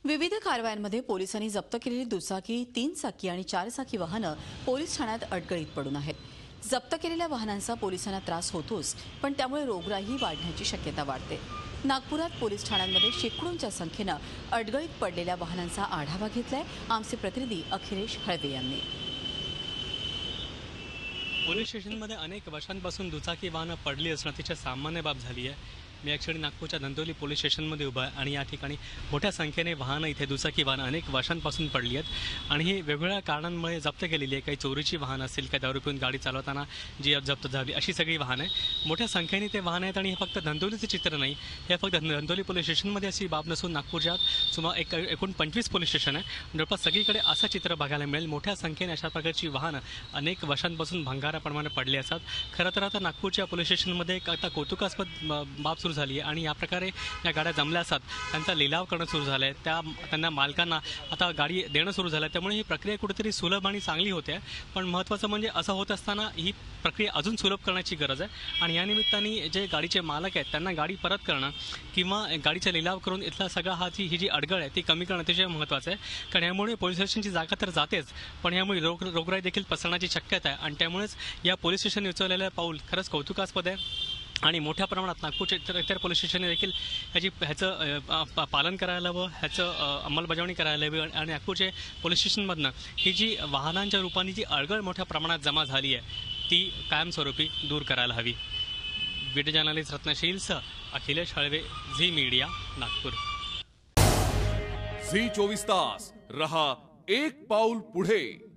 विविध कारवायांमध्ये पोलिसांनी जप्त केलेली दुचाकी, 3 चाकी आणि 4 चाकी वाहनं पोलीस ठाण्यात अडगळीत पडून आहेत. जप्त केलेल्या वाहनांचा पोलिसांना त्रास होतोच, पण त्यामुळे रोगराईही वाढण्याची शक्यता वाढते. नागपुरात पोलीस ठाण्यांमध्ये शेकडोंच्या संख्येनं अडगळीत पडलेल्या वाहनांचा आढावा घेतलाय आमचे प्रतिनिधी अखिलेश हळवे यांनी. पोलीस स्टेशनमध्ये अनेक वर्षांपासून दुचाकी वाहनं पडली असणं तिच्या सामान्य बाब झाली आहे. मी ॲक्च्युअली नागपूरच्या धंतोली पोलीस स्टेशनमध्ये उभा आहे आणि या ठिकाणी मोठ्या संख्येने वाहनं इथे दुचाकी वाहनं अनेक वर्षांपासून पडली आहेत आणि ही वेगवेगळ्या कारणांमुळे जप्त केलेली आहे. काही चोरीची वाहनं असतील, काही दारू पिऊन गाडी चालवताना जी जप्त झाली, अशी सगळी वाहनं आहे. मोठ्या संख्येने ते वाहनं आहेत आणि हे फक्त धंतोलीचं चित्र नाही, हे फक्त धंतोली पोलीस स्टेशनमध्ये अशी बाब नसून नागपूरच्या सुमारे एकूण 25 पोलीस स्टेशन आहे. जवळपास सगळीकडे असं चित्र बघायला मिळेल. मोठ्या संख्येने अशा प्रकारची वाहनं अनेक वर्षांपासून भंगाराप्रमाणे पडली असतात. खरं तर आता नागपूरच्या पोलीस स्टेशनमध्ये एक आता कौतुकास्पद बाब सुरू झाली आहे आणि या प्रकारे या गाड्या जमल्या असतात, त्यांचा लिलाव करणं सुरू झालं आहे. त्यांना मालकांना आता गाडी देणं सुरू झालं आहे. त्यामुळे ही प्रक्रिया कुठेतरी सुलभ आणि चांगली होते. पण महत्त्वाचं म्हणजे असं होत असताना ही प्रक्रिया अजून सुलभ करण्याची गरज आहे आणि या निमित्ताने जे गाडीचे मालक आहेत त्यांना गाडी परत करणं किंवा गाडीचा लिलाव करून इथला सगळा ही जी अडगळ आहे ती कमी करणं अतिशय महत्त्वाचं आहे. कारण यामुळे पोलीस स्टेशनची जागा तर जातेच, पण यामुळे रोगराई देखील पसरण्याची शक्यता आहे आणि त्यामुळेच या पोलीस स्टेशनने उचललेलं पाऊल खरंच कौतुकास्पद आहे. आणि मोठ्या प्रमाणात नागपूरच्या इतर पोलीस स्टेशनने देखील ह्याचं पालन करायला हवं, ह्याचं अंमलबजावणी करायला हवी आणि नागपूरचे पोलीस स्टेशनमधनं ही जी वाहनांच्या रूपाने जी अडगळ मोठ्या प्रमाणात जमा झाली आहे ती कायमस्वरूपी दूर करायला हवी. व्हिडिओ जर्नलिस्ट रत्नशीलसह Akhilesh Halwe, Zee media, Nagpur. Zee 24 तास रहा एक पाऊल पुढे.